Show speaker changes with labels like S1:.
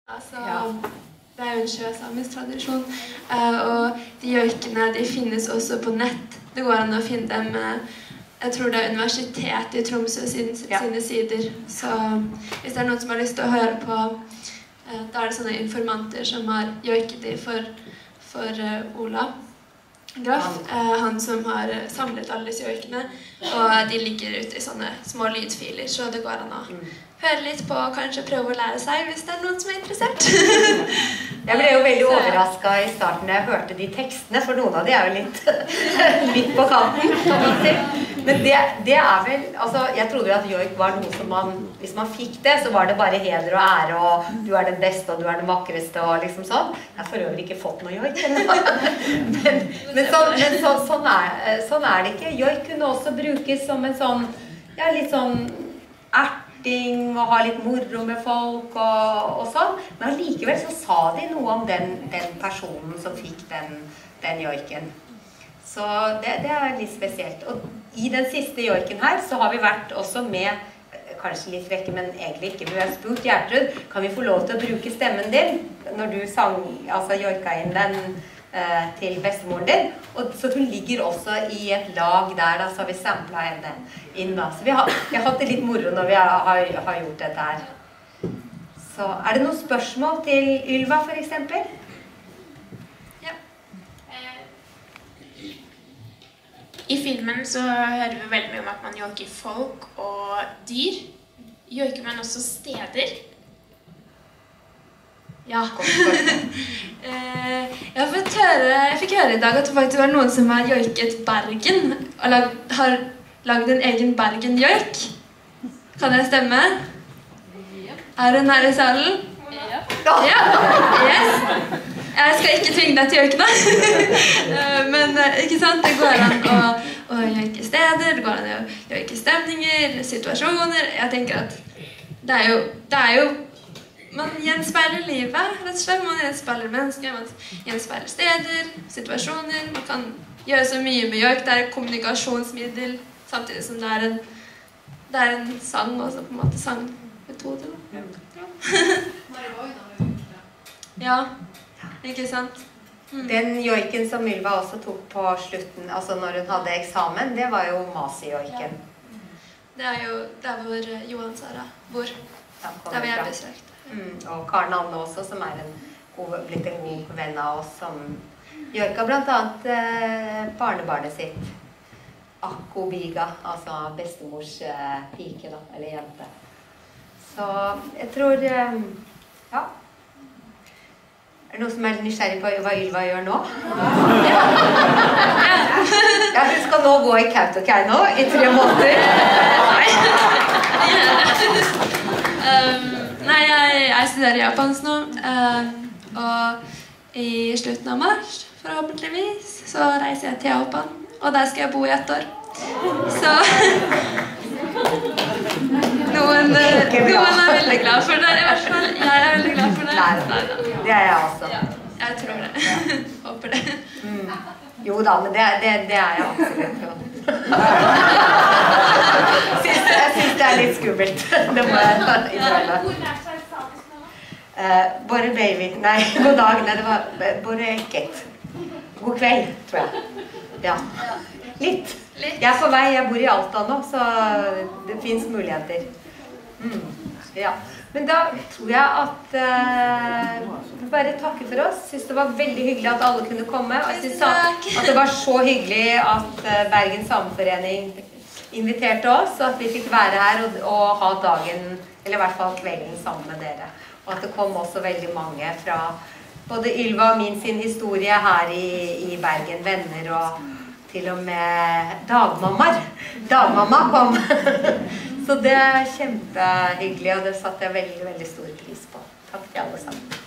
S1: Altså, det jo en sjøsamisk tradisjon, og de joikene de finnes også på nett. Det går an å finne dem, jeg tror det Universitetet i Tromsø sine sider. Så hvis det noen som har lyst til å høre på, da det sånne informanter som har joiket de for Ola Graff, han som har samlet alle disse joikene, og de ligger ute i sånne små lydfiler, så det går an å høre litt på, kanskje prøve å lære seg, hvis det noen som interessert.
S2: Jeg ble jo veldig overrasket i starten da jeg hørte de tekstene, for noen av de jo litt på kanten. Men det vel, altså, jeg trodde jo at joik var noe som hvis man fikk det, så var det bare heder og ære, og du den beste, og du den vakreste, og liksom sånn. Jeg har for øvrig ikke fått noe joik. Men sånn det ikke. Joik kunne også brukes som en sånn, litt sånn og ha litt moro med folk og sånn. Men allikevel så sa de noe om den personen som fikk den joiken. Så det litt spesielt. Og i den siste joiken her så har vi vært også med, kanskje litt vekke, men egentlig ikke. Vi har spurt Gjertrud, kan vi få lov til å bruke stemmen din når du joika inn den til bestemoren din, og så hun ligger også i et lag der, så har vi samplet henne inn da. Så vi har hatt det litt moro når vi har gjort dette her. Så det noen spørsmål til Ylva for eksempel?
S3: Ja. I filmen så hører vi veldig mye om at man joiker folk og dyr. Joiker man også steder?
S1: Ja. Jeg fikk høre i dag at det faktisk var noen som har joiket Bergen, og har laget en egen Bergen-joik. Kan det stemme? Hun her i salen? Ja. Ja, yes. Jeg skal ikke tvinge deg til joikene. Men ikke sant, det går an å joike steder, det går an å joike stemninger, situasjoner. Jeg tenker at det jo man gjenspeiler livet, rett og slett. Man gjenspeiler mennesker, man gjenspeiler steder, situasjoner. Man kan gjøre så mye med joik. Det et kommunikasjonsmiddel, samtidig som det en sang også, på en måte sangmetode. Ja, ikke sant?
S2: Den joiken som Ylva også tok på slutten, altså når hun hadde eksamen, det var jo Masi-joiken.
S1: Det jo der hvor Johan Sara bor. Der vi besøkt.
S2: Og Karen Anne også, som blitt en god venn av oss, som joika blant annet barnebarnet sitt, Akko Biga, altså bestemors pike da, eller jente. Så jeg tror, ja. Det noen som nysgjerrig på hva Ylva gjør nå? Ja, hun skal nå gå i Kautokeino i 3 måneder.
S1: Nei, jeg studerer japansk nå, og i slutten av mars, forhåpentligvis, så reiser jeg til Japan, og der skal jeg bo i 1 år. Så noen veldig glad for det, i hvert fall. Jeg veldig glad for det.
S2: Nei, det jeg også.
S1: Jeg tror det. Håper det.
S2: Jo da, men det jeg absolutt. Jeg synes det litt skummelt. Det må jeg innrømme. Borre baby. Nei, god dag. Nei, det var Borre Kett. God kveld, tror jeg. Ja. Litt. Jeg på vei. Jeg bor i Alta nå, så det finnes muligheter. Ja. Men da tror jeg at vi bare takker for oss. Jeg synes det var veldig hyggelig at alle kunne komme. Og jeg synes at det var så hyggelig at Bergen Sameforening inviterte oss, og at vi fikk være her og ha dagen, eller i hvert fall kvelden sammen med dere. Og at det kom også veldig mange fra både Ylva og min sin historie her i Bergen, venner og til og med dagmammaer. Dagmamma kom. Så det kjempehyggelig, og det satte jeg veldig, veldig stor pris på. Takk til alle sammen.